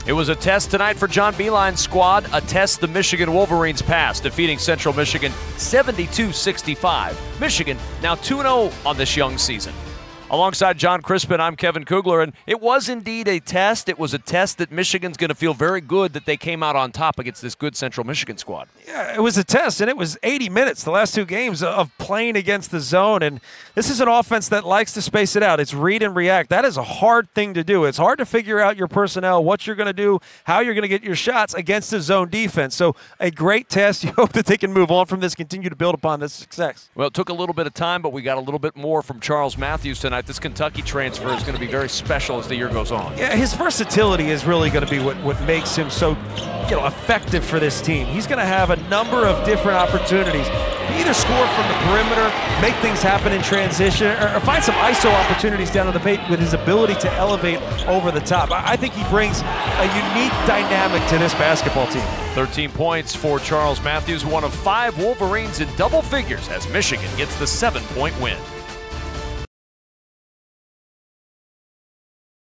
It was a test tonight for John Beilein's squad, a test the Michigan Wolverines passed, defeating Central Michigan 72-65. Michigan now 2-0 on this young season. Alongside John Crispin, I'm Kevin Kugler, and it was indeed a test. It was a test that Michigan's going to feel very good that they came out on top against this good Central Michigan squad. Yeah, it was a test, and it was 80 minutes, the last two games, of playing against the zone. And this is an offense that likes to space it out. It's read and react. That is a hard thing to do. It's hard to figure out your personnel, what you're going to do, how you're going to get your shots against the zone defense. So a great test. You hope that they can move on from this, continue to build upon this success. Well, it took a little bit of time, but we got a little bit more from Charles Matthews tonight. This Kentucky transfer is going to be very special as the year goes on. Yeah, his versatility is really going to be what makes him so effective for this team. He's going to have a number of different opportunities. Either score from the perimeter, make things happen in transition, or find some ISO opportunities down on the paint with his ability to elevate over the top. I think he brings a unique dynamic to this basketball team. 13 points for Charles Matthews, one of 5 Wolverines in double figures as Michigan gets the 7-point win.